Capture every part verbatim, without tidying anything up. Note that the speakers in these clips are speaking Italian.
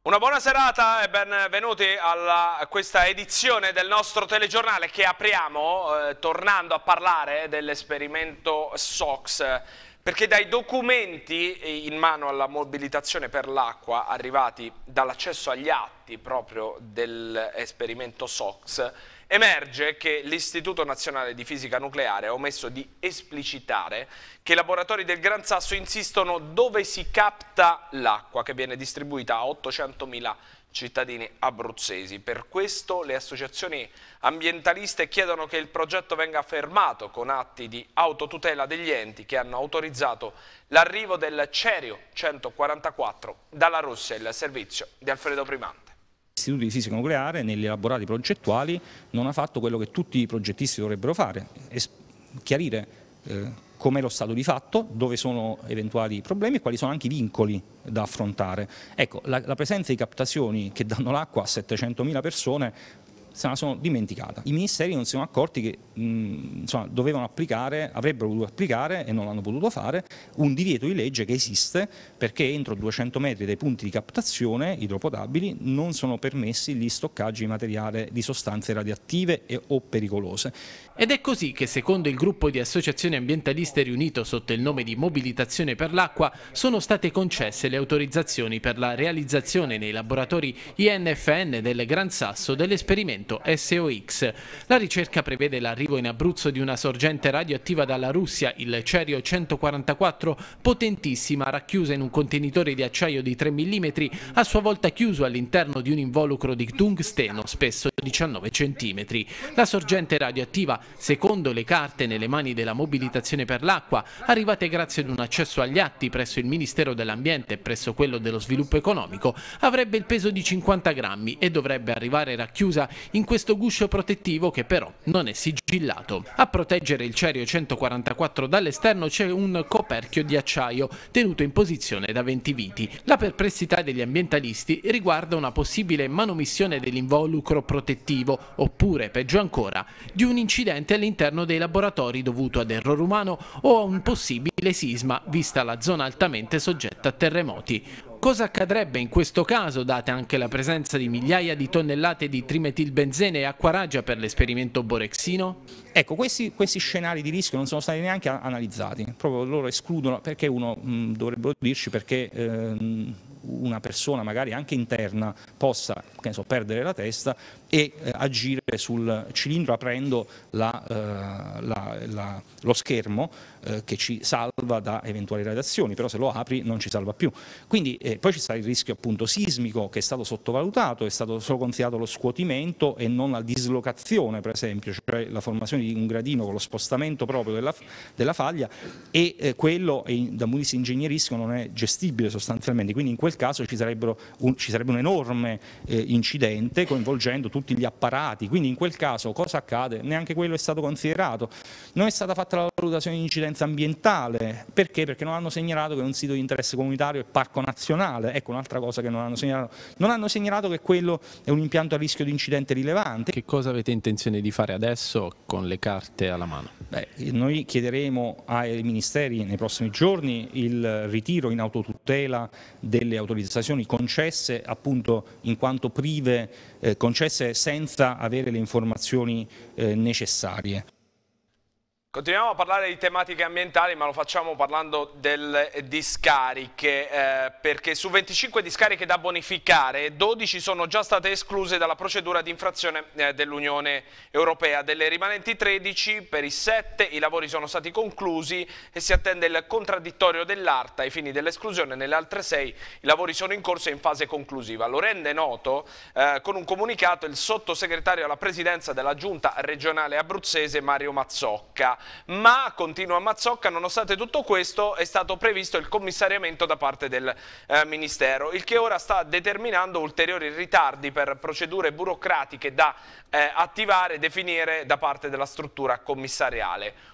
Una buona serata e benvenuti alla, a questa edizione del nostro telegiornale che apriamo eh, tornando a parlare dell'esperimento S O X, perché dai documenti in mano alla mobilitazione per l'acqua arrivati dall'accesso agli atti proprio dell'esperimento S O X emerge che l'Istituto Nazionale di Fisica Nucleare ha omesso di esplicitare che i laboratori del Gran Sasso insistono dove si capta l'acqua che viene distribuita a ottocentomila cittadini abruzzesi. Per questo le associazioni ambientaliste chiedono che il progetto venga fermato con atti di autotutela degli enti che hanno autorizzato l'arrivo del Cerio centoquarantaquattro dalla Russia, il servizio di Alfredo Primante. L'Istituto di Fisica Nucleare negli elaborati progettuali non ha fatto quello che tutti i progettisti dovrebbero fare, chiarire eh, com'è lo stato di fatto, dove sono eventuali problemi e quali sono anche i vincoli da affrontare. Ecco, la, la presenza di captazioni che danno l'acqua a settecentomila persone se la sono dimenticata. I ministeri non si sono accorti che mh, insomma, dovevano applicare, avrebbero dovuto applicare e non l'hanno potuto fare, un divieto di legge che esiste perché entro duecento metri dai punti di captazione idropotabili non sono permessi gli stoccaggi di materiale di sostanze radioattive e o pericolose. Ed è così che secondo il gruppo di associazioni ambientaliste riunito sotto il nome di Mobilitazione per l'acqua sono state concesse le autorizzazioni per la realizzazione nei laboratori I N F N del Gran Sasso dell'esperimento S O X. La ricerca prevede l'arrivo in Abruzzo di una sorgente radioattiva dalla Russia, il Cerio centoquarantaquattro, potentissima, racchiusa in un contenitore di acciaio di tre millimetri, a sua volta chiuso all'interno di un involucro di tungsteno, spesso diciannove centimetri. La sorgente radioattiva, secondo le carte nelle mani della Mobilitazione per l'acqua, arrivate grazie ad un accesso agli atti presso il Ministero dell'Ambiente e presso quello dello Sviluppo Economico, avrebbe il peso di cinquanta grammi e dovrebbe arrivare racchiusa in questo guscio protettivo che però non è sigillato. A proteggere il Cerio centoquarantaquattro dall'esterno c'è un coperchio di acciaio tenuto in posizione da venti viti. La perplessità degli ambientalisti riguarda una possibile manomissione dell'involucro protettivo oppure, peggio ancora, di un incidente all'interno dei laboratori dovuto ad errore umano o a un possibile sisma, vista la zona altamente soggetta a terremoti. Cosa accadrebbe in questo caso, data anche la presenza di migliaia di tonnellate di trimetilbenzene e acqua raggia per l'esperimento borexino? Ecco, questi, questi scenari di rischio non sono stati neanche analizzati, proprio loro escludono, perché uno mh, dovrebbero dirci perché ehm, una persona magari anche interna possa, che ne so, perdere la testa e eh, agire sul cilindro aprendo la, eh, la, la, lo schermo eh, che ci salva da eventuali radiazioni, però se lo apri non ci salva più. Quindi eh, poi ci sta il rischio appunto sismico che è stato sottovalutato, è stato solo considerato lo scuotimento e non la dislocazione, per esempio, cioè la formazione di un gradino con lo spostamento proprio della, della faglia, e eh, quello eh, da un punto di vista ingegneristico non è gestibile sostanzialmente, quindi in quel caso ci, un, ci sarebbe un enorme eh, incidente coinvolgendo tutti gli apparati, quindi in quel caso cosa accade? Neanche quello è stato considerato. Non è stata fatta la valutazione di incidenza ambientale, perché? Perché non hanno segnalato che è un sito di interesse comunitario e parco nazionale, ecco un'altra cosa che non hanno segnalato, non hanno segnalato che quello è un impianto a rischio di incidente rilevante. Che cosa avete intenzione di fare adesso con le carte alla mano? Beh, noi chiederemo ai ministeri nei prossimi giorni il ritiro in autotutela delle autorizzazioni concesse appunto in quanto prive, eh, concesse senza avere le informazioni eh, necessarie. Continuiamo a parlare di tematiche ambientali, ma lo facciamo parlando delle discariche, eh, perché su venticinque discariche da bonificare, dodici sono già state escluse dalla procedura di infrazione eh, dell'Unione Europea. Delle rimanenti tredici, per i sette i lavori sono stati conclusi e si attende il contraddittorio dell'ARTA ai fini dell'esclusione. Nelle altre sei i lavori sono in corso e in fase conclusiva. Lo rende noto eh, con un comunicato il sottosegretario alla presidenza della Giunta regionale abruzzese Mario Mazzocca. Ma, continua Mazzocca, nonostante tutto questo è stato previsto il commissariamento da parte del eh, Ministero, il che ora sta determinando ulteriori ritardi per procedure burocratiche da eh, attivare e definire da parte della struttura commissariale.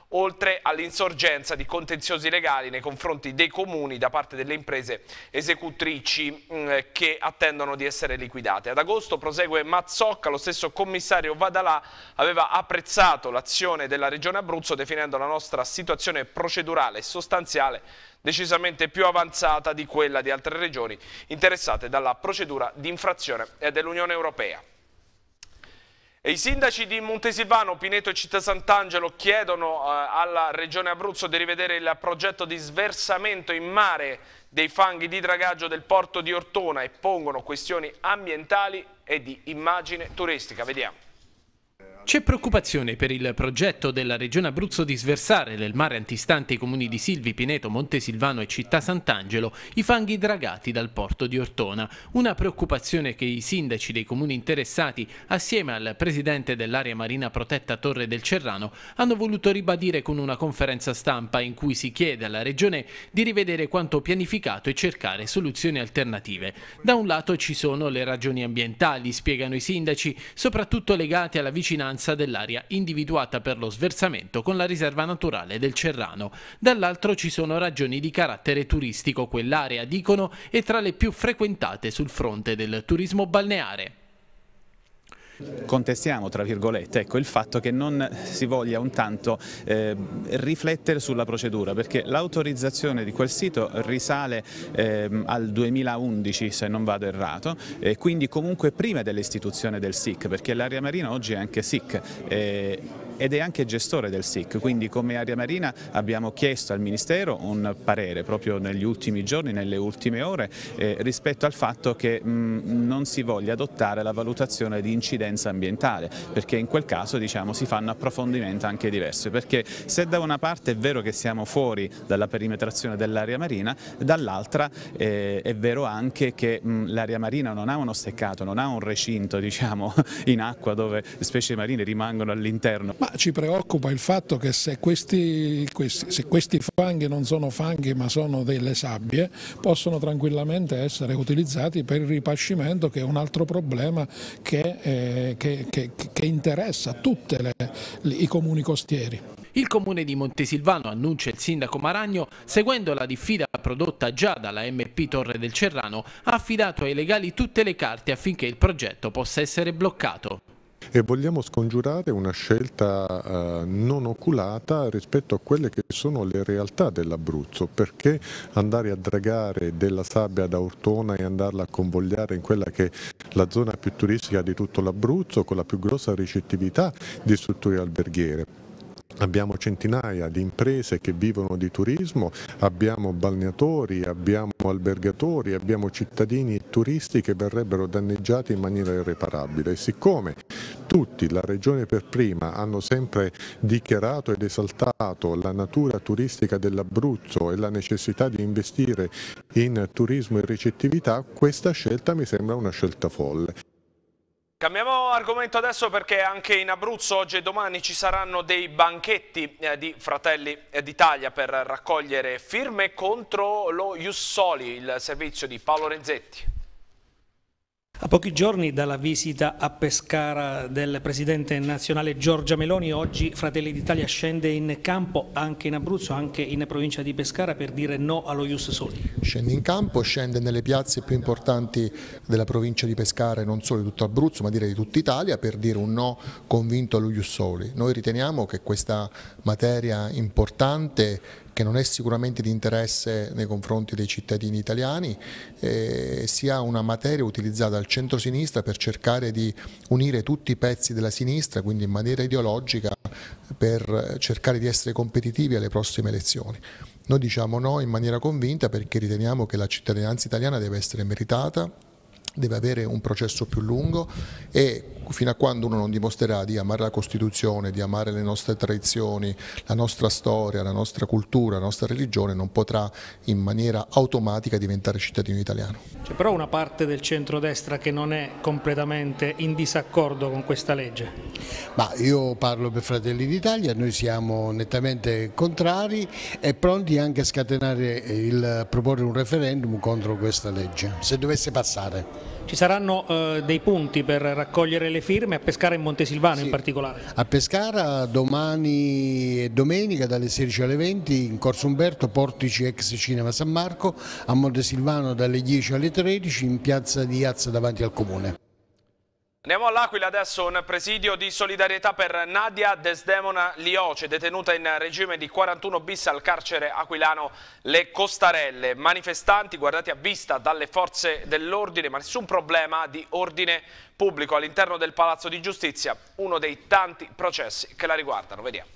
oltre all'insorgenza di contenziosi legali nei confronti dei comuni da parte delle imprese esecutrici mh, che attendono di essere liquidate. Ad agosto, prosegue Mazzocca, lo stesso commissario Vadalà aveva apprezzato l'azione della Regione Abruzzo definendo la nostra situazione procedurale e sostanziale decisamente più avanzata di quella di altre regioni interessate dalla procedura di infrazione dell'Unione Europea. E i sindaci di Montesilvano, Pineto e Città Sant'Angelo chiedono eh, alla Regione Abruzzo di rivedere il progetto di sversamento in mare dei fanghi di dragaggio del porto di Ortona e pongono questioni ambientali e di immagine turistica. Vediamo. C'è preoccupazione per il progetto della Regione Abruzzo di sversare nel mare antistante i comuni di Silvi, Pineto, Montesilvano e Città Sant'Angelo i fanghi dragati dal porto di Ortona. Una preoccupazione che i sindaci dei comuni interessati, assieme al presidente dell'area marina protetta Torre del Cerrano, hanno voluto ribadire con una conferenza stampa in cui si chiede alla Regione di rivedere quanto pianificato e cercare soluzioni alternative. Da un lato ci sono le ragioni ambientali, spiegano i sindaci, soprattutto legate alla vicinanza dell'area individuata per lo sversamento con la riserva naturale del Cerrano. Dall'altro ci sono ragioni di carattere turistico. Quell'area, dicono, è tra le più frequentate sul fronte del turismo balneare. Contestiamo, tra virgolette, ecco, il fatto che non si voglia un tanto eh, riflettere sulla procedura, perché l'autorizzazione di quel sito risale eh, al duemilaundici, se non vado errato, e quindi comunque prima dell'istituzione del S I C, perché l'area marina oggi è anche S I C. Eh, ed è anche gestore del S I C, quindi come Area Marina abbiamo chiesto al Ministero un parere proprio negli ultimi giorni, nelle ultime ore, eh, rispetto al fatto che mh, non si voglia adottare la valutazione di incidenza ambientale, perché in quel caso, diciamo, si fanno approfondimenti anche diversi, perché se da una parte è vero che siamo fuori dalla perimetrazione dell'area marina, dall'altra eh, è vero anche che l'area marina non ha uno steccato, non ha un recinto, diciamo, in acqua dove specie marine rimangono all'interno. Ma ci preoccupa il fatto che se questi, questi, se questi fanghi non sono fanghi ma sono delle sabbie, possono tranquillamente essere utilizzati per il ripascimento, che è un altro problema che, eh, che, che, che interessa tutti i comuni costieri. Il comune di Montesilvano, annuncia il sindaco Maragno, seguendo la diffida prodotta già dalla M P Torre del Cerrano, ha affidato ai legali tutte le carte affinché il progetto possa essere bloccato. E vogliamo scongiurare una scelta eh, non oculata rispetto a quelle che sono le realtà dell'Abruzzo, perché andare a dragare della sabbia da Ortona e andarla a convogliare in quella che è la zona più turistica di tutto l'Abruzzo, con la più grossa ricettività di strutture alberghiere. Abbiamo centinaia di imprese che vivono di turismo, abbiamo balneatori, abbiamo albergatori, abbiamo cittadini e turisti che verrebbero danneggiati in maniera irreparabile. E siccome tutti, la Regione per prima, hanno sempre dichiarato ed esaltato la natura turistica dell'Abruzzo e la necessità di investire in turismo e ricettività, questa scelta mi sembra una scelta folle. Cambiamo argomento adesso, perché anche in Abruzzo oggi e domani ci saranno dei banchetti eh, di Fratelli d'Italia per raccogliere firme contro lo Ius Soli, il servizio di Paolo Renzetti. A pochi giorni dalla visita a Pescara del Presidente nazionale Giorgia Meloni, oggi Fratelli d'Italia scende in campo anche in Abruzzo, anche in provincia di Pescara, per dire no allo Ius Soli. Scende in campo, scende nelle piazze più importanti della provincia di Pescara e non solo di tutto Abruzzo, ma direi di tutta Italia, per dire un no convinto allo Ius Soli. Noi riteniamo che questa materia importante, che non è sicuramente di interesse nei confronti dei cittadini italiani, eh, sia una materia utilizzata dal centro-sinistra per cercare di unire tutti i pezzi della sinistra, quindi in maniera ideologica, per cercare di essere competitivi alle prossime elezioni. Noi diciamo no in maniera convinta, perché riteniamo che la cittadinanza italiana deve essere meritata, deve avere un processo più lungo, e fino a quando uno non dimostrerà di amare la Costituzione, di amare le nostre tradizioni, la nostra storia, la nostra cultura, la nostra religione, non potrà in maniera automatica diventare cittadino italiano. C'è però una parte del centrodestra che non è completamente in disaccordo con questa legge. Ma io parlo per Fratelli d'Italia, noi siamo nettamente contrari e pronti anche a scatenare il proporre un referendum contro questa legge, se dovesse passare. Ci saranno eh, dei punti per raccogliere le firme a Pescara e Montesilvano Sì. in particolare? A Pescara domani e domenica dalle sedici alle venti in Corso Umberto, Portici ex Cinema San Marco, a Montesilvano dalle dieci alle tredici in piazza di Iazza davanti al Comune. Andiamo all'Aquila adesso, un presidio di solidarietà per Nadia Desdemona Lioce, detenuta in regime di quarantuno bis al carcere aquilano Le Costarelle. Manifestanti guardati a vista dalle forze dell'ordine, ma nessun problema di ordine pubblico all'interno del Palazzo di Giustizia, uno dei tanti processi che la riguardano. Vediamo.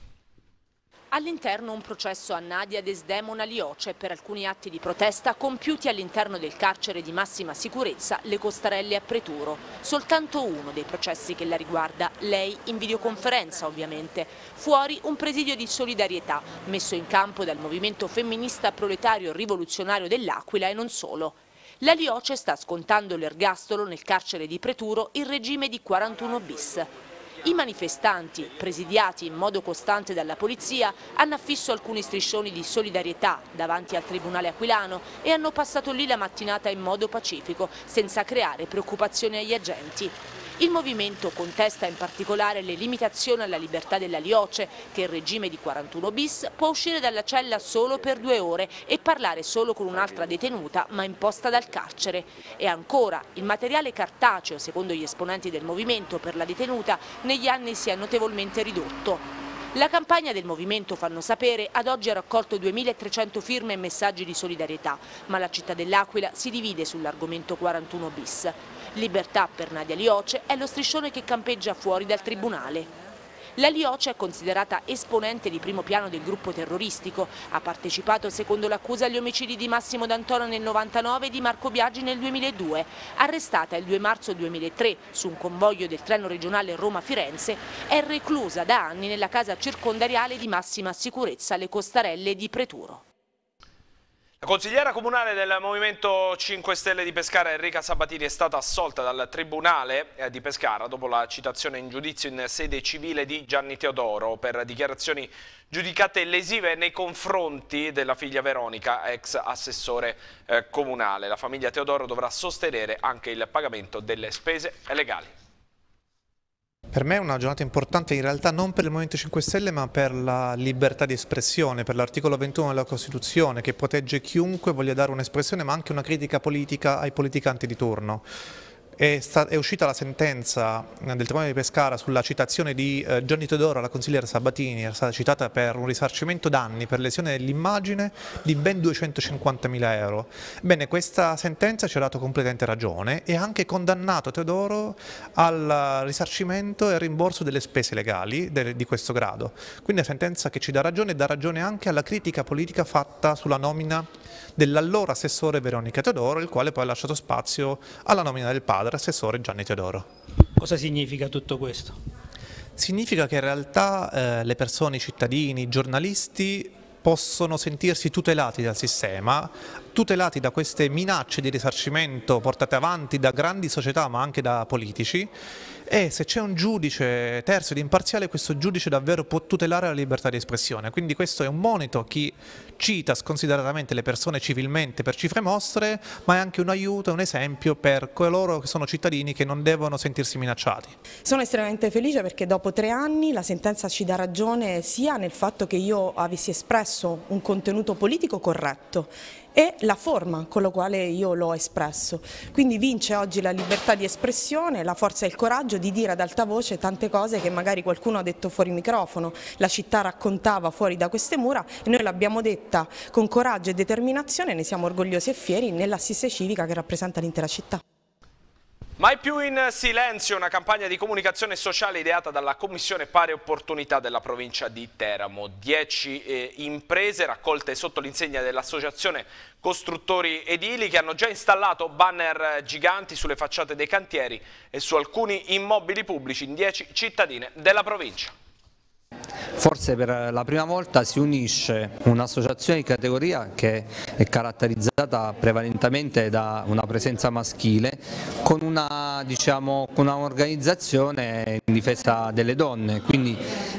All'interno un processo a Nadia Desdemona Lioce per alcuni atti di protesta compiuti all'interno del carcere di massima sicurezza Le Costarelle a Preturo. Soltanto uno dei processi che la riguarda, lei in videoconferenza ovviamente. Fuori un presidio di solidarietà messo in campo dal movimento femminista proletario rivoluzionario dell'Aquila e non solo. La Lioce sta scontando l'ergastolo nel carcere di Preturo in regime di quarantuno bis. I manifestanti, presidiati in modo costante dalla polizia, hanno affisso alcuni striscioni di solidarietà davanti al Tribunale aquilano e hanno passato lì la mattinata in modo pacifico, senza creare preoccupazioni agli agenti. Il movimento contesta in particolare le limitazioni alla libertà della Lioce, che in regime di quarantuno bis può uscire dalla cella solo per due ore e parlare solo con un'altra detenuta, ma imposta dal carcere. E ancora, il materiale cartaceo, secondo gli esponenti del movimento, per la detenuta negli anni si è notevolmente ridotto. La campagna del movimento, fanno sapere, ad oggi ha raccolto duemilatrecento firme e messaggi di solidarietà, ma la città dell'Aquila si divide sull'argomento quarantuno bis. Libertà per Nadia Lioce è lo striscione che campeggia fuori dal tribunale. La Lioce è considerata esponente di primo piano del gruppo terroristico. Ha partecipato, secondo l'accusa, agli omicidi di Massimo D'Antona nel novantanove e di Marco Biagi nel duemiladue. Arrestata il due marzo duemilatré su un convoglio del treno regionale Roma-Firenze, è reclusa da anni nella casa circondariale di massima sicurezza Le Costarelle di Preturo. La consigliera comunale del Movimento cinque Stelle di Pescara, Enrica Sabatini, è stata assolta dal Tribunale di Pescara dopo la citazione in giudizio in sede civile di Gianni Teodoro per dichiarazioni giudicate lesive nei confronti della figlia Veronica, ex assessore eh, comunale. La famiglia Teodoro dovrà sostenere anche il pagamento delle spese legali. Per me è una giornata importante in realtà non per il Movimento cinque Stelle ma per la libertà di espressione, per l'articolo ventuno della Costituzione che protegge chiunque voglia dare un'espressione ma anche una critica politica ai politicanti di turno. È, è uscita la sentenza del Tribunale di Pescara sulla citazione di eh, Gianni Teodoro alla consigliera Sabatini, era stata citata per un risarcimento danni per lesione dell'immagine di ben duecentocinquantamila euro. Bene, questa sentenza ci ha dato completamente ragione e ha anche condannato Teodoro al risarcimento e al rimborso delle spese legali de, di questo grado. Quindi è una sentenza che ci dà ragione e dà ragione anche alla critica politica fatta sulla nomina dell'allora assessore Veronica Teodoro, il quale poi ha lasciato spazio alla nomina del padre, assessore Gianni Teodoro. Cosa significa tutto questo? Significa che in realtà eh, le persone, i cittadini, i giornalisti possono sentirsi tutelati dal sistema, tutelati da queste minacce di risarcimento portate avanti da grandi società ma anche da politici, e se c'è un giudice terzo ed imparziale, questo giudice davvero può tutelare la libertà di espressione. Quindi questo è un monito a chi cita sconsideratamente le persone civilmente per cifre mostre, ma è anche un aiuto, un esempio per coloro che sono cittadini che non devono sentirsi minacciati. Sono estremamente felice perché dopo tre anni la sentenza ci dà ragione sia nel fatto che io avessi espresso un contenuto politico corretto e la forma con la quale io l'ho espresso. Quindi vince oggi la libertà di espressione, la forza e il coraggio di dire ad alta voce tante cose che magari qualcuno ha detto fuori microfono, la città raccontava fuori da queste mura e noi l'abbiamo detta con coraggio e determinazione e ne siamo orgogliosi e fieri nell'assise civica che rappresenta l'intera città. Mai più in silenzio, una campagna di comunicazione sociale ideata dalla Commissione Pari Opportunità della provincia di Teramo. Dieci eh, imprese raccolte sotto l'insegna dell'Associazione Costruttori Edili che hanno già installato banner giganti sulle facciate dei cantieri e su alcuni immobili pubblici in dieci cittadine della provincia. Forse per la prima volta si unisce un'associazione di categoria che è caratterizzata prevalentemente da una presenza maschile con una, diciamo, con un'organizzazione in difesa delle donne, quindi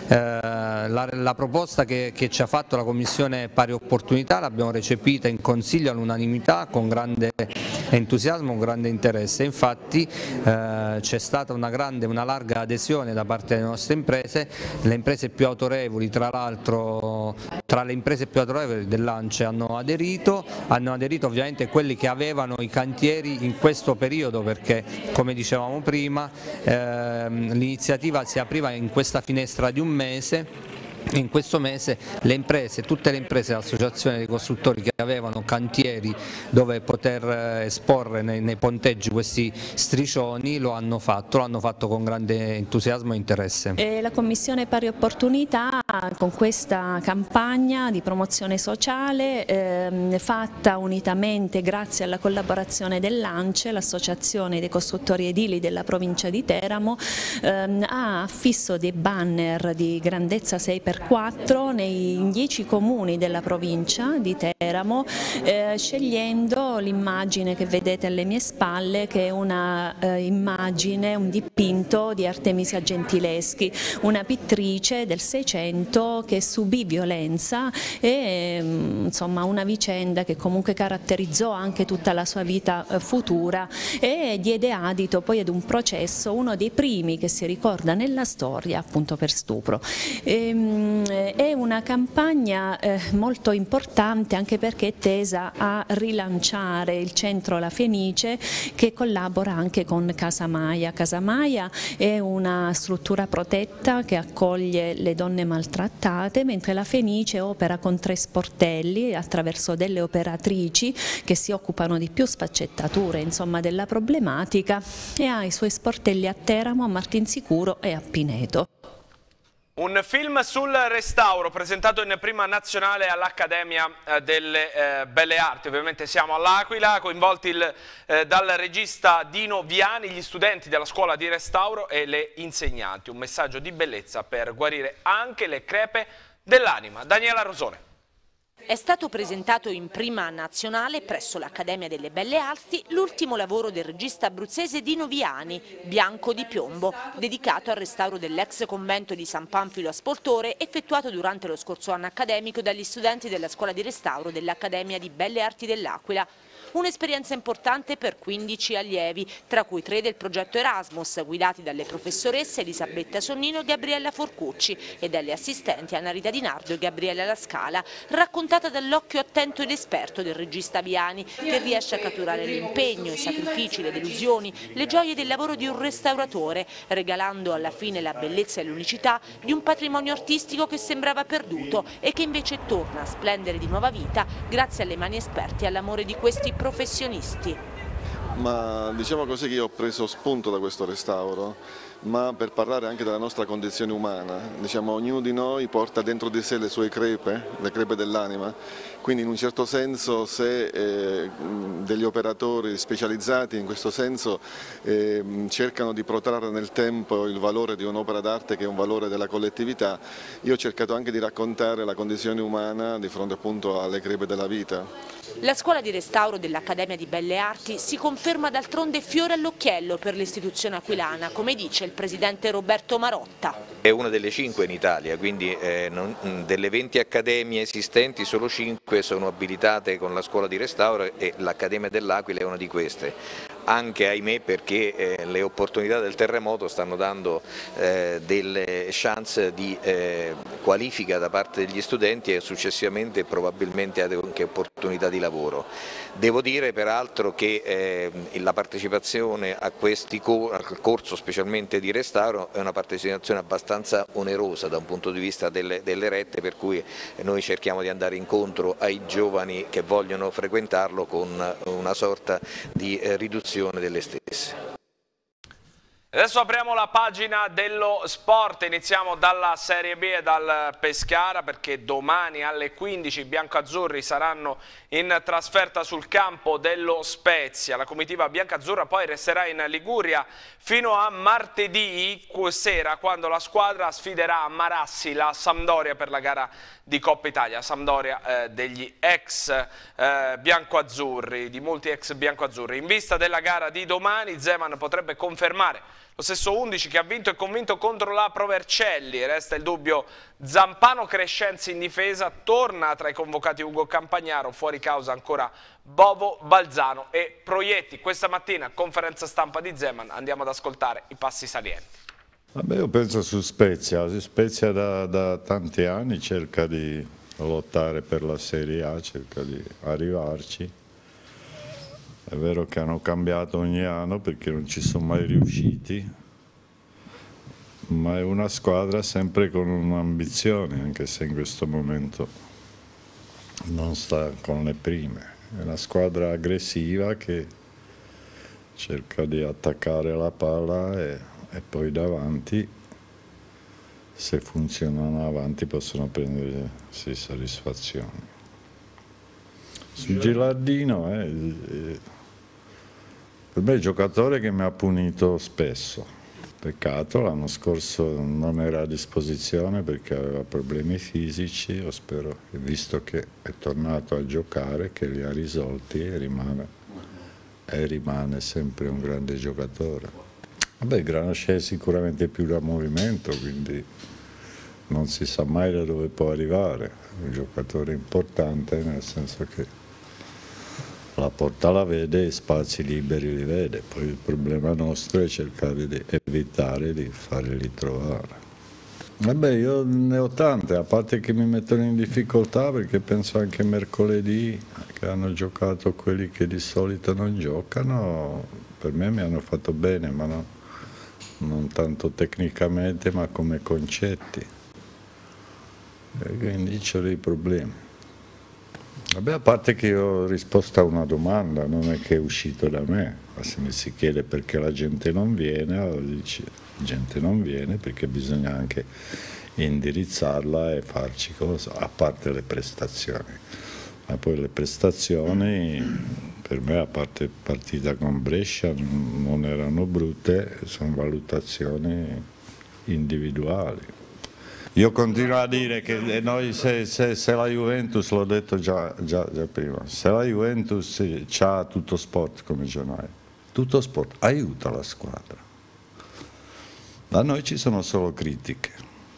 Eh, la, la proposta che, che ci ha fatto la Commissione Pari Opportunità l'abbiamo recepita in Consiglio all'unanimità con grande entusiasmo, con grande interesse. Infatti eh, c'è stata una grande, una larga adesione da parte delle nostre imprese, le imprese più autorevoli, tra l'altro tra le imprese più autorevoli dell'A N C E hanno aderito, hanno aderito ovviamente quelli che avevano i cantieri in questo periodo, perché come dicevamo prima eh, l'iniziativa si apriva in questa finestra di un mese. In questo mese le imprese, tutte le imprese dell'associazione dei costruttori che avevano cantieri dove poter esporre nei, nei ponteggi questi striscioni lo hanno fatto, lo hanno fatto con grande entusiasmo e interesse. E la Commissione Pari Opportunità con questa campagna di promozione sociale ehm, fatta unitamente grazie alla collaborazione dell'A N C E, l'Associazione dei Costruttori Edili della provincia di Teramo, ehm, ha affisso dei banner di grandezza sei per quattro nei dieci comuni della provincia di Teramo, eh, scegliendo l'immagine che vedete alle mie spalle, che è una eh, immagine, un dipinto di Artemisia Gentileschi, una pittrice del Seicento che subì violenza e insomma una vicenda che comunque caratterizzò anche tutta la sua vita eh, futura e diede adito poi ad un processo, uno dei primi che si ricorda nella storia appunto per stupro. E, è una campagna eh, molto importante anche perché è tesa a rilanciare il centro La Fenice, che collabora anche con Casamaia. Casamaia è una struttura protetta che accoglie le donne maltrattate, mentre La Fenice opera con tre sportelli attraverso delle operatrici che si occupano di più sfaccettature insomma, della problematica, e ha i suoi sportelli a Teramo, a Martinsicuro e a Pineto. Un film sul restauro presentato in prima nazionale all'Accademia delle eh, Belle Arti. Ovviamente siamo all'Aquila, coinvolti il, eh, dal regista Dino Viani, gli studenti della scuola di restauro e le insegnanti. Un messaggio di bellezza per guarire anche le crepe dell'anima. Daniela Rosone. È stato presentato in prima nazionale presso l'Accademia delle Belle Arti l'ultimo lavoro del regista abruzzese Dino Viani, Bianco di piombo, dedicato al restauro dell'ex convento di San Panfilo a Spoltore, effettuato durante lo scorso anno accademico dagli studenti della scuola di restauro dell'Accademia di Belle Arti dell'Aquila. Un'esperienza importante per quindici allievi, tra cui tre del progetto Erasmus, guidati dalle professoresse Elisabetta Sonnino e Gabriella Forcucci e dalle assistenti Anna Rita Di Nardo e Gabriella La Scala, raccontata dall'occhio attento ed esperto del regista Viani, che riesce a catturare l'impegno, i sacrifici, le delusioni, le gioie del lavoro di un restauratore, regalando alla fine la bellezza e l'unicità di un patrimonio artistico che sembrava perduto e che invece torna a splendere di nuova vita grazie alle mani esperte e all'amore di questi professionisti. Ma diciamo così che io ho preso spunto da questo restauro, ma per parlare anche della nostra condizione umana. Diciamo, ognuno di noi porta dentro di sé le sue crepe, le crepe dell'anima, quindi in un certo senso se eh, degli operatori specializzati in questo senso eh, cercano di protrarre nel tempo il valore di un'opera d'arte che è un valore della collettività, io ho cercato anche di raccontare la condizione umana di fronte appunto alle crepe della vita. La scuola di restauro dell'Accademia di Belle Arti si conferma d'altronde fiore all'occhiello per l'istituzione aquilana, come dice il presidente Roberto Marotta. È una delle cinque in Italia, quindi eh, non, delle venti accademie esistenti solo cinque sono abilitate con la scuola di restauro e l'Accademia dell'Aquila è una di queste. Anche ahimè perché eh, le opportunità del terremoto stanno dando eh, delle chance di eh, qualifica da parte degli studenti e successivamente probabilmente anche opportunità di lavoro. Devo dire peraltro che eh, la partecipazione a questi cor al corso specialmente di restauro è una partecipazione abbastanza onerosa da un punto di vista delle, delle rette, per cui noi cerchiamo di andare incontro ai giovani che vogliono frequentarlo con una sorta di eh, riduzione delle stesse. Adesso apriamo la pagina dello sport, iniziamo dalla Serie B e dal Pescara, perché domani alle quindici i biancoazzurri saranno in trasferta sul campo dello Spezia. La comitiva biancazzurra poi resterà in Liguria fino a martedì sera, quando la squadra sfiderà a Marassi la Sampdoria per la gara di Coppa Italia. Sampdoria eh, degli ex eh, biancoazzurri, di molti ex biancoazzurri. In vista della gara di domani, Zeman potrebbe confermare lo stesso undici che ha vinto e convinto contro la Provercelli. Resta il dubbio Zampano Crescenzi in difesa, torna tra i convocati Ugo Campagnaro, fuori causa ancora Bovo, Balzano e Proietti. Questa mattina conferenza stampa di Zeman, andiamo ad ascoltare i passi salienti. Vabbè, io penso su Spezia, Spezia da, da tanti anni cerca di lottare per la Serie A, cerca di arrivarci. È vero che hanno cambiato ogni anno perché non ci sono mai riusciti, ma è una squadra sempre con un'ambizione, anche se in questo momento non sta con le prime. È una squadra aggressiva che cerca di attaccare la palla e e poi davanti, se funzionano avanti, possono prendere sì, soddisfazioni. Su Gilardino, eh, eh, per me è il giocatore che mi ha punito spesso. Peccato, l'anno scorso non era a disposizione perché aveva problemi fisici. Io spero, visto che è tornato a giocare, che li ha risolti e rimane, e rimane sempre un grande giocatore. Vabbè, Granochet è sicuramente più da movimento, quindi non si sa mai da dove può arrivare. È un giocatore importante, nel senso che la porta la vede e spazi liberi li vede. Poi il problema nostro è cercare di evitare di farli trovare. Vabbè, io ne ho tante, a parte che mi mettono in difficoltà perché penso anche mercoledì che hanno giocato quelli che di solito non giocano, per me mi hanno fatto bene, ma no. Non tanto tecnicamente ma come concetti, e quindi ho dei problemi. Vabbè, a parte che io ho risposto a una domanda, non è che è uscito da me, ma se mi si chiede perché la gente non viene, allora dice la gente non viene perché bisogna anche indirizzarla e farci cosa, a parte le prestazioni. Ma poi le prestazioni per me, a parte partita con Brescia, non erano brutte, sono valutazioni individuali. Io continuo a dire che noi se, se, se la Juventus, l'ho detto già, già, già prima, se la Juventus ha tutto sport come giornale, tutto sport aiuta la squadra. Da noi ci sono solo critiche.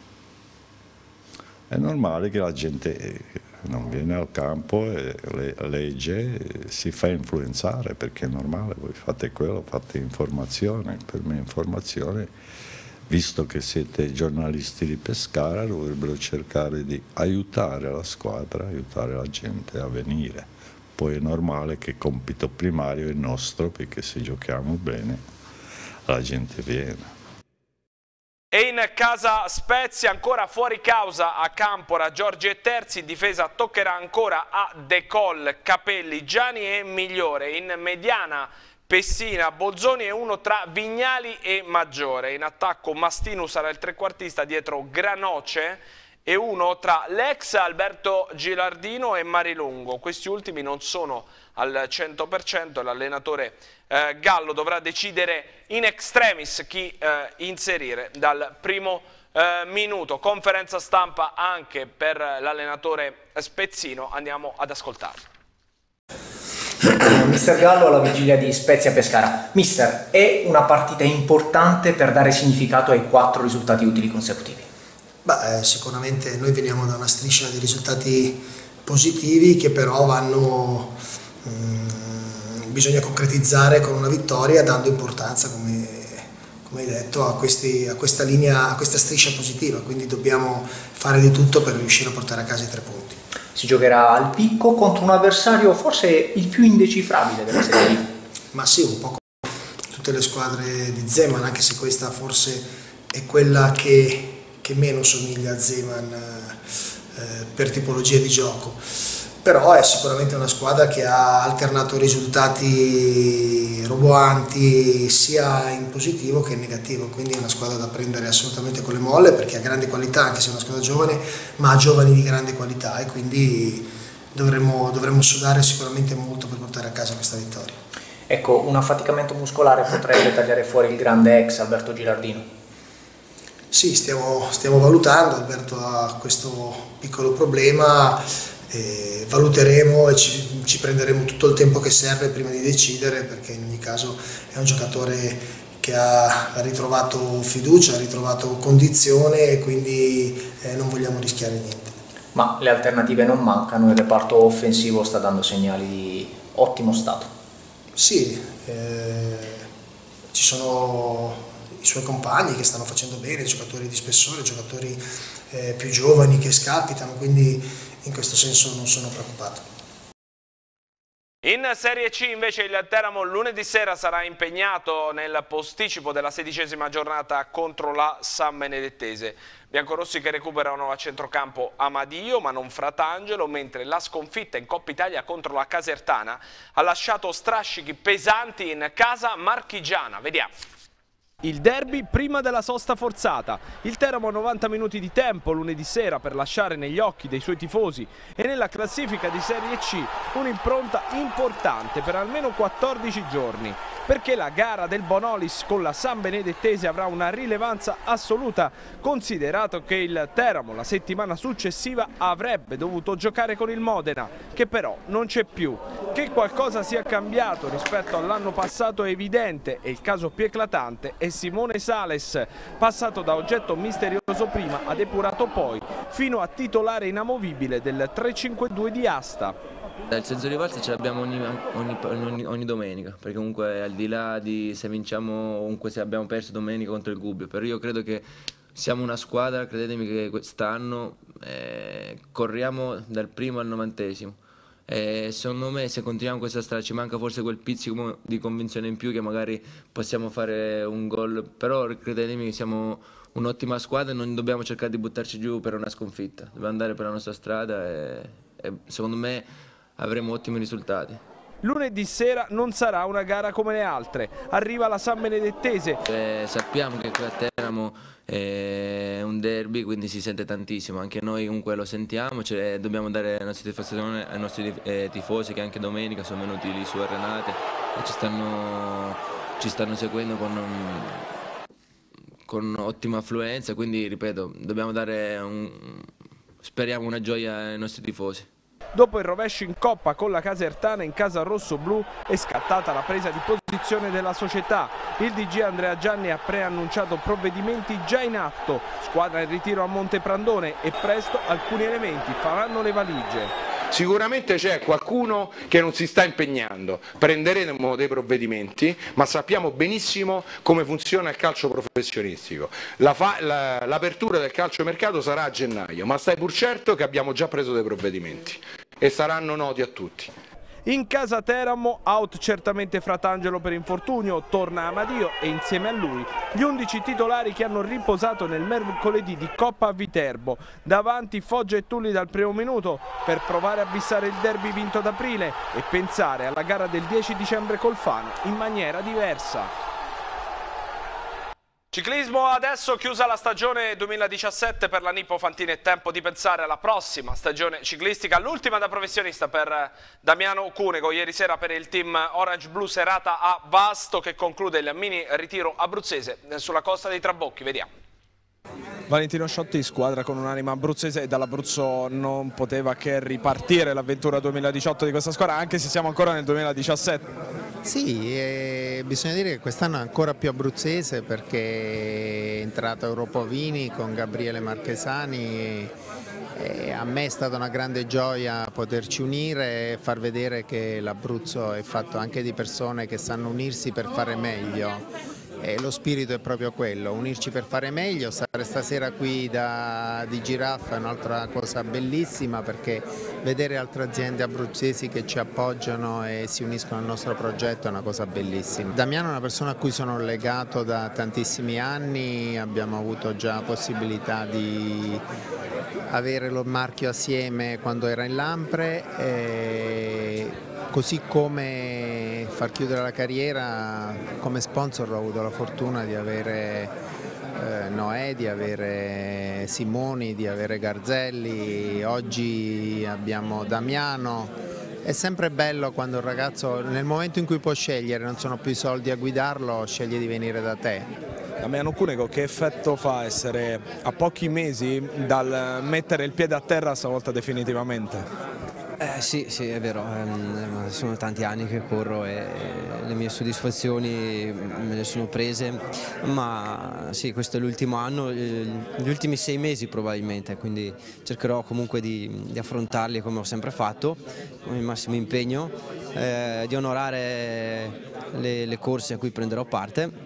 È normale che la gente non viene al campo e legge, si fa influenzare perché è normale, voi fate quello, fate informazione. Per me informazione, visto che siete giornalisti di Pescara, dovrebbero cercare di aiutare la squadra, aiutare la gente a venire. Poi è normale che il compito primario è nostro, perché se giochiamo bene la gente viene. E in casa Spezia ancora fuori causa a Campora Giorgi e Terzi, in difesa toccherà ancora a De Col, Capelli, Gianni e Migliore, in mediana Pessina, Bolzoni e uno tra Vignali e Maggiore, in attacco Mastinu sarà il trequartista, dietro Granoce e uno tra l'ex Alberto Gilardino e Marilungo. Questi ultimi non sono al cento per cento, l'allenatore eh, Gallo dovrà decidere in extremis chi eh, inserire dal primo eh, minuto. Conferenza stampa anche per l'allenatore Spezzino, andiamo ad ascoltarlo. Mister Gallo alla vigilia di Spezia Pescara. Mister, è una partita importante per dare significato ai quattro risultati utili consecutivi? Beh, sicuramente noi veniamo da una striscia di risultati positivi che però vanno, mh, bisogna concretizzare con una vittoria, dando importanza, come, come hai detto, a, questi, a questa linea, a questa striscia positiva, quindi dobbiamo fare di tutto per riuscire a portare a casa i tre punti. Si giocherà al picco contro un avversario forse il più indecifrabile della Serie B. Ma sì, un po' come tutte le squadre di Zeman, anche se questa forse è quella che che meno somiglia a Zeman eh, per tipologia di gioco, però è sicuramente una squadra che ha alternato risultati roboanti sia in positivo che in negativo, quindi è una squadra da prendere assolutamente con le molle perché ha grande qualità, anche se è una squadra giovane, ma ha giovani di grande qualità e quindi dovremmo, dovremmo sudare sicuramente molto per portare a casa questa vittoria. Ecco, un affaticamento muscolare potrebbe tagliare fuori il grande ex Alberto Gilardino? Sì, stiamo, stiamo valutando, Alberto ha questo piccolo problema, eh, valuteremo e ci, ci prenderemo tutto il tempo che serve prima di decidere, perché in ogni caso è un giocatore che che ha ritrovato fiducia, ha ritrovato condizione e quindi eh, non vogliamo rischiare niente. Ma le alternative non mancano, il reparto offensivo sta dando segnali di ottimo stato. Sì, eh, ci sono i suoi compagni che stanno facendo bene, giocatori di spessore, giocatori eh, più giovani che scalpitano, quindi in questo senso non sono preoccupato. In Serie C invece il Teramo lunedì sera sarà impegnato nel posticipo della sedicesima giornata contro la San Benedettese. Biancorossi che recuperano a centrocampo Amadio ma non Fratangelo, mentre la sconfitta in Coppa Italia contro la Casertana ha lasciato strascichi pesanti in casa marchigiana. Vediamo. Il derby prima della sosta forzata, il Teramo ha novanta minuti di tempo lunedì sera per lasciare negli occhi dei suoi tifosi e nella classifica di Serie C un'impronta importante per almeno quattordici giorni, perché la gara del Bonolis con la San Benedettese avrà una rilevanza assoluta, considerato che il Teramo la settimana successiva avrebbe dovuto giocare con il Modena, che però non c'è più. Che qualcosa sia cambiato rispetto all'anno passato è evidente e il caso più eclatante è Simone Sales, passato da oggetto misterioso prima a depurato poi, fino a titolare inamovibile del tre cinque due di Asta. Il senso di rivalsa ce l'abbiamo ogni, ogni, ogni, ogni domenica, perché comunque al di là di se vinciamo o comunque se abbiamo perso domenica contro il Gubbio, però io credo che siamo una squadra, credetemi che quest'anno eh, corriamo dal primo al novantesimo. E secondo me se continuiamo questa strada ci manca forse quel pizzico di convinzione in più che magari possiamo fare un gol, però credetemi che siamo un'ottima squadra e non dobbiamo cercare di buttarci giù per una sconfitta, dobbiamo andare per la nostra strada e, e secondo me avremo ottimi risultati. Lunedì sera non sarà una gara come le altre, arriva la San Benedettese. Eh, sappiamo che qui a Teramo è un derby, quindi si sente tantissimo, anche noi comunque lo sentiamo, cioè, dobbiamo dare la nostra soddisfazione ai nostri eh, tifosi che anche domenica sono venuti lì su a Renate e ci stanno, ci stanno seguendo con, un, con ottima affluenza, quindi ripeto, dobbiamo dare un, speriamo una gioia ai nostri tifosi. Dopo il rovescio in Coppa con la Casertana in casa rossoblu è scattata la presa di posizione della società. Il D G Andrea Gianni ha preannunciato provvedimenti già in atto, squadra in ritiro a Monteprandone e presto alcuni elementi faranno le valigie. Sicuramente c'è qualcuno che non si sta impegnando, prenderemo dei provvedimenti, ma sappiamo benissimo come funziona il calcio professionistico. L'apertura la, del calciomercato sarà a gennaio, ma stai pur certo che abbiamo già preso dei provvedimenti e saranno noti a tutti. In casa Teramo, out certamente Fratangelo per infortunio, torna Amadio e insieme a lui gli undici titolari che hanno riposato nel mercoledì di Coppa a Viterbo. Davanti Foggia e Tulli dal primo minuto per provare a bissare il derby vinto ad aprile e pensare alla gara del dieci dicembre col Fano in maniera diversa. Ciclismo adesso, chiusa la stagione duemiladiciassette per la Nippo Fantini, è tempo di pensare alla prossima stagione ciclistica, l'ultima da professionista per Damiano Cunego. Ieri sera per il team Orange Blu serata a Vasto che conclude il mini ritiro abruzzese sulla costa dei Trabocchi, vediamo. Valentino Sciotti, squadra con un'anima abruzzese, e dall'Abruzzo non poteva che ripartire l'avventura duemiladiciotto di questa squadra, anche se siamo ancora nel duemiladiciassette. Sì, eh, bisogna dire che quest'anno è ancora più abruzzese perché è entrato Europa Vini con Gabriele Marchesani e a me è stata una grande gioia poterci unire e far vedere che l'Abruzzo è fatto anche di persone che sanno unirsi per fare meglio. E lo spirito è proprio quello, unirci per fare meglio. Stare stasera qui da, di Giraffa è un'altra cosa bellissima, perché vedere altre aziende abruzzesi che ci appoggiano e si uniscono al nostro progetto è una cosa bellissima. Damiano è una persona a cui sono legato da tantissimi anni, abbiamo avuto già possibilità di avere lo marchio assieme quando era in Lampre, e così come far chiudere la carriera come sponsor ho avuto la fortuna di avere eh, Noè, di avere Simoni, di avere Garzelli, oggi abbiamo Damiano. È sempre bello quando un ragazzo nel momento in cui può scegliere, non sono più i soldi a guidarlo, sceglie di venire da te. Damiano Cunego, che effetto fa essere a pochi mesi dal mettere il piede a terra stavolta definitivamente? Eh, sì, sì, è vero, ehm, sono tanti anni che corro e le mie soddisfazioni me le sono prese, ma sì, questo è l'ultimo anno, gli ultimi sei mesi probabilmente, quindi cercherò comunque di, di affrontarli come ho sempre fatto, con il massimo impegno, eh, di onorare le, le corse a cui prenderò parte.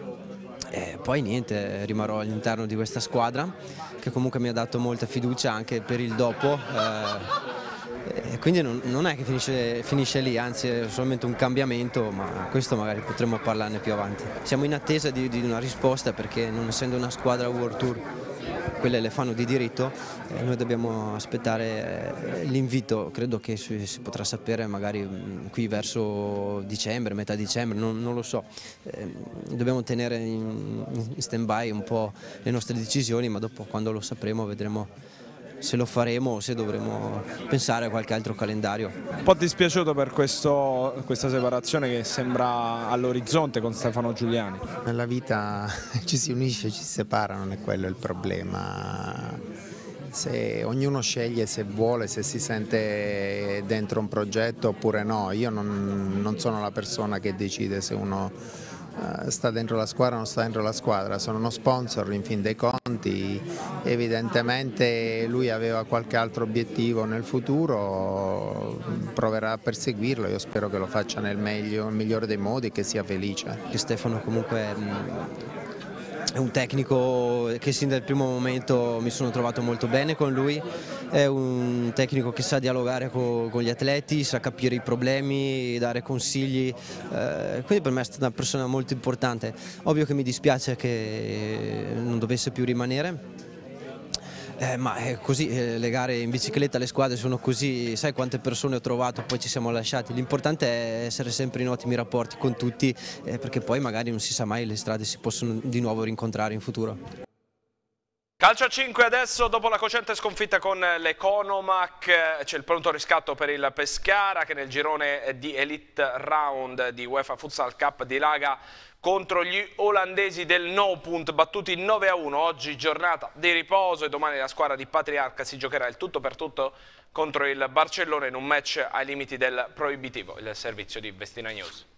E poi niente, rimarrò all'interno di questa squadra che comunque mi ha dato molta fiducia anche per il dopo, eh, e quindi non, non è che finisce, finisce lì, anzi è solamente un cambiamento, ma questo magari potremo parlarne più avanti. Siamo in attesa di, di una risposta perché non essendo una squadra World Tour, quelle le fanno di diritto, eh, noi dobbiamo aspettare l'invito, credo che si, si potrà sapere magari mh, qui verso dicembre, metà dicembre, non, non lo so, eh, dobbiamo tenere in, in stand by un po' le nostre decisioni, ma dopo quando lo sapremo vedremo se lo faremo o se dovremo pensare a qualche altro calendario. Un po' dispiaciuto per questo, questa separazione che sembra all'orizzonte con Stefano Giuliani? Nella vita ci si unisce, ci si separa, non è quello il problema. Se ognuno sceglie se vuole, se si sente dentro un progetto oppure no. Io non, non sono la persona che decide se uno sta dentro la squadra o non sta dentro la squadra, sono uno sponsor in fin dei conti, evidentemente lui aveva qualche altro obiettivo nel futuro, proverà a perseguirlo, io spero che lo faccia nel meglio, nel migliore dei modi e che sia felice. Che Stefano comunque è un tecnico che sin dal primo momento mi sono trovato molto bene con lui, è un tecnico che sa dialogare con, con gli atleti, sa capire i problemi, dare consigli, eh, quindi per me è stata una persona molto importante. Ovvio che mi dispiace che non dovesse più rimanere. Eh, ma è così, eh, le gare in bicicletta, le squadre sono così, sai quante persone ho trovato, poi ci siamo lasciati, l'importante è essere sempre in ottimi rapporti con tutti, eh, perché poi magari non si sa mai, le strade si possono di nuovo rincontrare in futuro. Calcio a cinque adesso, dopo la cocente sconfitta con l'Economac, c'è il pronto riscatto per il Pescara che nel girone di Elite Round di UEFA Futsal Cup dilaga contro gli olandesi del No Punt, battuti nove a uno. Oggi giornata di riposo e domani la squadra di Patriarca si giocherà il tutto per tutto contro il Barcellona in un match ai limiti del proibitivo. Il servizio di Vestina News.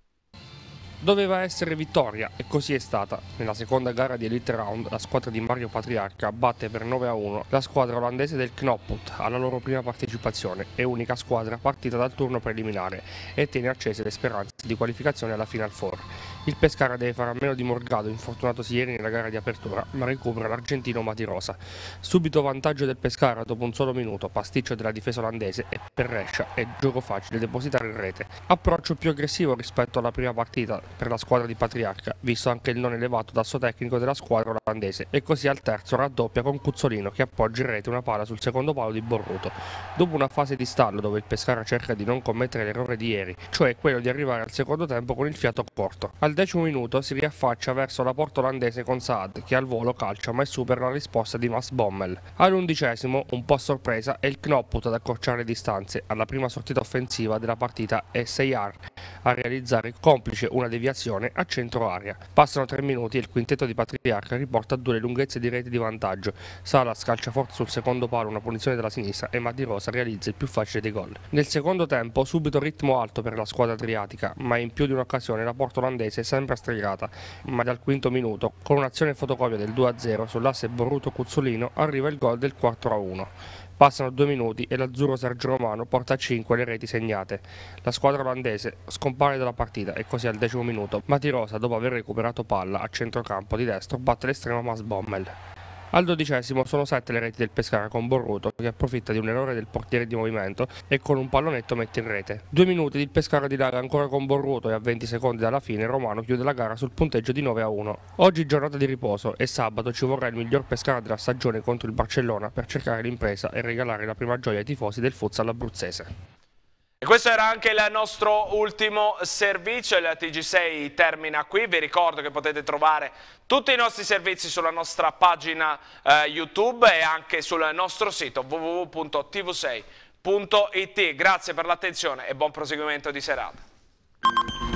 Doveva essere vittoria e così è stata. Nella seconda gara di Elite Round la squadra di Mario Patriarca batte per nove a uno la squadra olandese del Knopput alla loro prima partecipazione e unica squadra partita dal turno preliminare e tiene accese le speranze di qualificazione alla Final Four. Il Pescara deve fare a meno di Morgado, infortunatosi ieri nella gara di apertura, ma recupera l'argentino Matirosa. Subito vantaggio del Pescara dopo un solo minuto, pasticcio della difesa olandese e per Rescia è gioco facile depositare in rete. Approccio più aggressivo rispetto alla prima partita per la squadra di Patriarca, visto anche il non elevato tasso tecnico della squadra olandese, e così al terzo raddoppia con Cuzzolino che appoggia in rete una palla sul secondo palo di Borruto. Dopo una fase di stallo dove il Pescara cerca di non commettere l'errore di ieri, cioè quello di arrivare al secondo tempo con il fiato corto. Al decimo minuto si riaffaccia verso la porta olandese con Saad che al volo calcia ma è supera la risposta di Mas Bommel. All'undicesimo, un po' sorpresa, è il Knopput ad accorciare le distanze. Alla prima sortita offensiva della partita è Seyar a realizzare complice una deviazione a centro area. Passano tre minuti e il quintetto di Patriarca riporta due lunghezze di rete di vantaggio. Salas calcia forte sul secondo palo una punizione della sinistra e Matirosa realizza il più facile dei gol. Nel secondo tempo subito ritmo alto per la squadra adriatica, ma in più di un'occasione la porta olandese sembra stregata, ma dal quinto minuto con un'azione fotocopia del due a zero sull'asse Borruto-Cuzzolino arriva il gol del quattro a uno. Passano due minuti e l'azzurro Sergio Romano porta a cinque le reti segnate. La squadra olandese scompare dalla partita e così al decimo minuto Matirosa, dopo aver recuperato palla a centrocampo di destro, batte l'estremo Mas Bommel. Al dodicesimo sono sette le reti del Pescara con Borruto che approfitta di un errore del portiere di movimento e con un pallonetto mette in rete. Due minuti il Pescara dilaga ancora con Borruto e a venti secondi dalla fine Romano chiude la gara sul punteggio di nove a uno. Oggi giornata di riposo e sabato ci vorrà il miglior Pescara della stagione contro il Barcellona per cercare l'impresa e regalare la prima gioia ai tifosi del futsal abruzzese. E questo era anche il nostro ultimo servizio, il T G sei termina qui. Vi ricordo che potete trovare tutti i nostri servizi sulla nostra pagina eh, YouTube e anche sul nostro sito w w w punto t v sei punto i t. Grazie per l'attenzione e buon proseguimento di serata.